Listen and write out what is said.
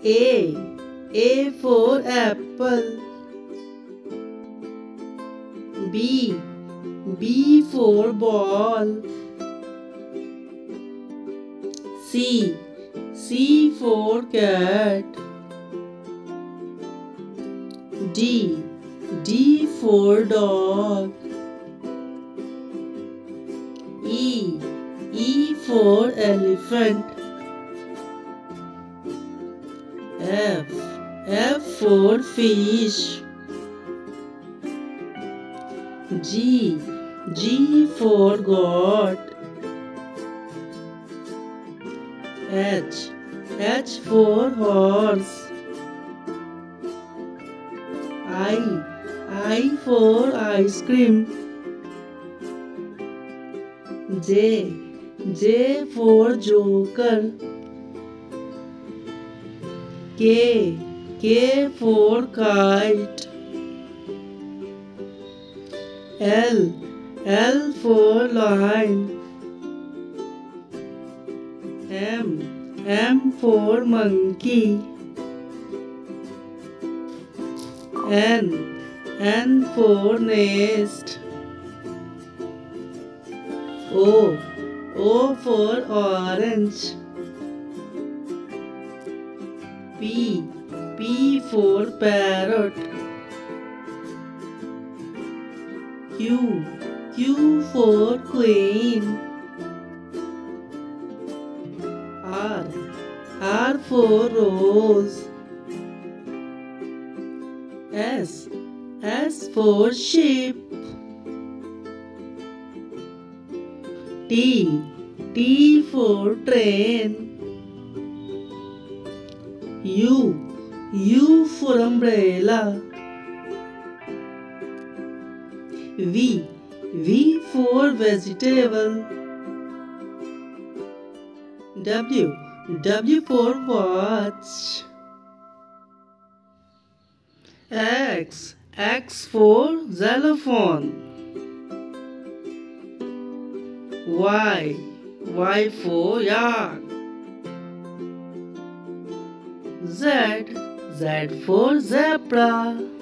A. A for apple. B. B for ball. C. C for cat. D. D for dog. E. E for elephant. F. F for fish. G. G for goat. H. H for horse. I for ice cream. J. J for joker. K. K for kite. L. L for lion. M. M for monkey. N. N for nest. O. O for orange. P. P for parrot. Q. Q for queen. R. R for rose. S. S for sheep. T. T for train. U. U for umbrella. V. V for vegetable. W. W for watch. X. X for xylophone. Y. Y for yak. Z. Z for zebra.